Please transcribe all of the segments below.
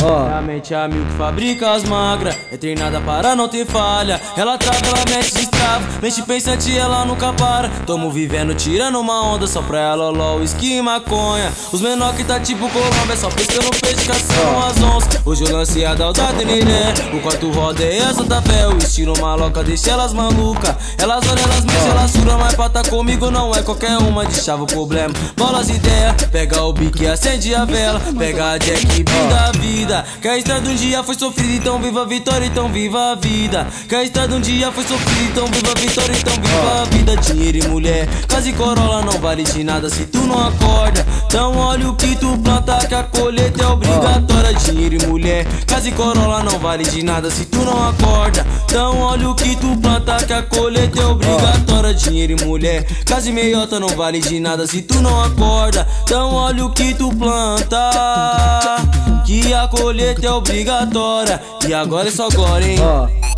Realmente a mil que fabrica as magras, é treinada para não ter falha. Ela trava, ela mexe de estrava, mente pensante, ela nunca para. Tamo vivendo, tirando uma onda só pra ela, lol, esqui e maconha. Os menor que tá tipo Colômbia, só pescando peixe, caçando as onças. Hoje eu lancei a da Nenê, o quarto roda é essa da fé. O estilo maloca deixa elas maluca. Elas olham, elas mexem, elas suram, mas pra tá comigo não é qualquer uma. Deixava o problema, bola as ideias. Pega o bique e acende a vela. Pega a Jack e brinda a vida. Que a estrada um dia foi sofrida, então viva a vitória, então viva a vida. Que a estrada um dia foi sofrida, então viva a vitória, então viva a vida. Dinheiro e mulher, casa e corolla não vale de nada se tu não acorda. Então olha o que tu planta, que a colheita é obrigatória. Dinheiro e mulher, casa e corolla não vale de nada se tu não acorda. Então olha o que tu planta, que a colheita é obrigatória. Dinheiro e mulher, casa e meiota não vale de nada se tu não acorda. Então olha o que tu planta, que a colheita é obrigatória. E agora é só agora, hein?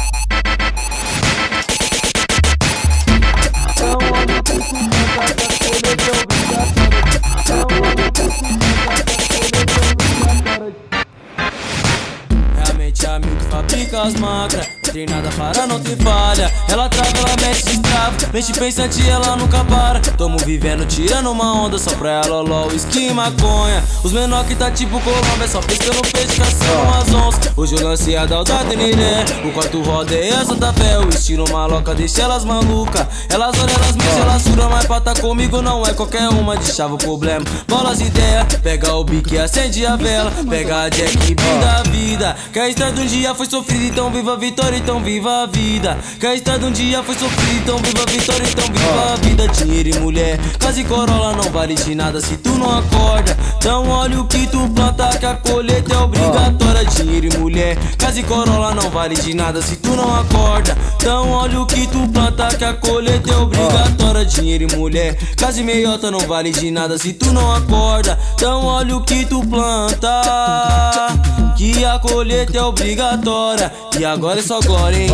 Então olha o que tu planta, que a colheita é obrigatória. Então olha o que tu planta, que a colheita é obrigatória. Realmente a mil que fabrica as magras, treinada para não ter falha. Ela trava, ela mexe de estrava, mente pensante, ela nunca para. Tamo vivendo, tirando uma onda só pra ela, lol, esqui e maconha. Os menor que tá tipo Colômbia, só pescando peixe, caçando as onças. Hoje eu lancei a da Nenê, o quarto roda é essa da fé. O estilo maloca deixa elas maluca. Elas olham, elas mexem, elas suram, mas pra tá comigo não é qualquer uma. Deixava o problema, bola as ideias. Pega o bique e acende a vela. Pega a Jack e brinda a vida. Que a estrada um dia foi sofrida, então viva a vitória, então viva a vida. Que a estrada um dia foi sofrida, então viva a vitória, então viva a vida. Dinheiro e mulher, casa e corolla não vale de nada se tu não acorda. Então olha o que tu planta, que a colheita é obrigatória. Dinheiro e mulher, casa e corolla não vale de nada se tu não acorda. Então olha o que tu planta, que a colheita é obrigatória. Dinheiro e mulher, casa e meiota não vale de nada se tu não acorda. Então olha o que tu planta, que a colheita é obrigatória. E agora é só agora, hein?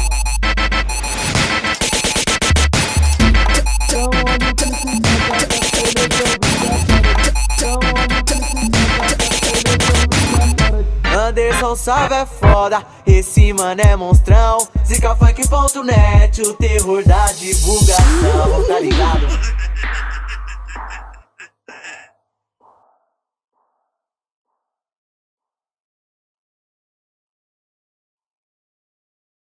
Anderson Salve é foda, esse mano é monstrão. Zicafunk.net, o terror da divulgação, tá ligado?